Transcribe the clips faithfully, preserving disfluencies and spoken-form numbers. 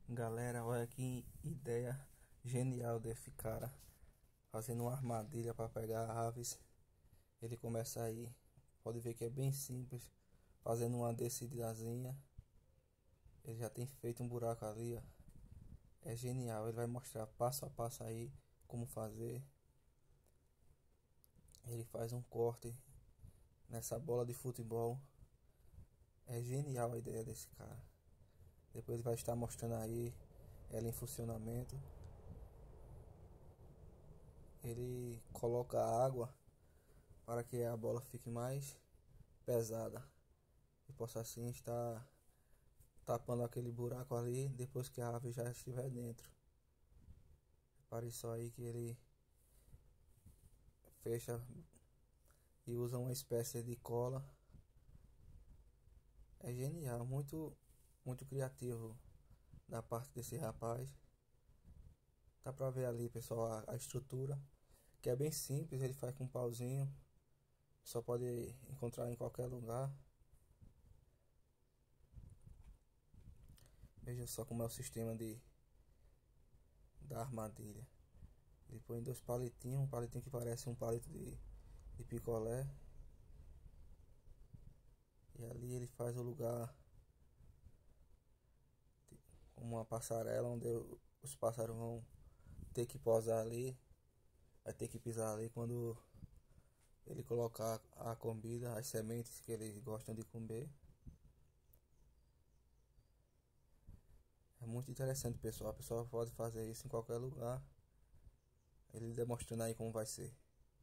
Galera, olha que ideia genial desse cara. Fazendo uma armadilha para pegar aves. Ele começa aí. Pode ver que é bem simples. Fazendo uma descidazinha. Ele já tem feito um buraco ali, ó. É genial. Ele vai mostrar passo a passo aí como fazer. Ele faz um corte nessa bola de futebol. É genial a ideia desse cara. Depois ele vai estar mostrando aí ela em funcionamento. Ele coloca água para que a bola fique mais pesada e possa assim estar tapando aquele buraco ali depois que a ave já estiver dentro. Repare só aí que ele fecha e usa uma espécie de cola. É genial, muito muito criativo da parte desse rapaz. Dá pra ver ali, pessoal, a, a estrutura, que é bem simples. Ele faz com um pauzinho, só pode encontrar em qualquer lugar. Veja só como é o sistema de da armadilha. Ele põe dois palitinhos, um palitinho que parece um palito de, de picolé. E ali ele faz o lugar como uma passarela onde os pássaros vão ter que pousar ali. Vai ter que pisar ali quando ele colocar a comida, as sementes que eles gostam de comer. É muito interessante, pessoal. A pessoa pode fazer isso em qualquer lugar. Ele demonstrando aí como vai ser.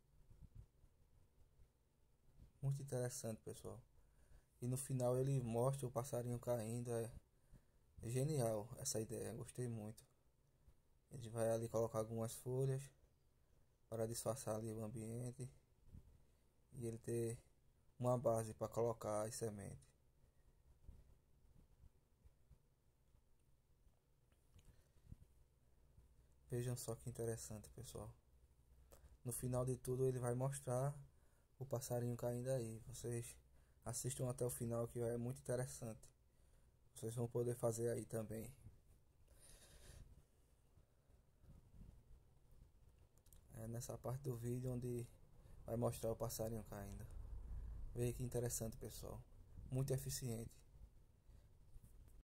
Muito interessante, pessoal. E no final ele mostra o passarinho caindo. É genial essa ideia, gostei muito. Ele vai ali colocar algumas folhas para disfarçar ali o ambiente. E ele ter uma base para colocar as sementes. Vejam só que interessante, pessoal. No final de tudo ele vai mostrar o passarinho caindo aí. Vocês assistam até o final que é muito interessante. Vocês vão poder fazer aí também. É nessa parte do vídeo onde vai mostrar o passarinho caindo. Veja que interessante, pessoal. Muito eficiente.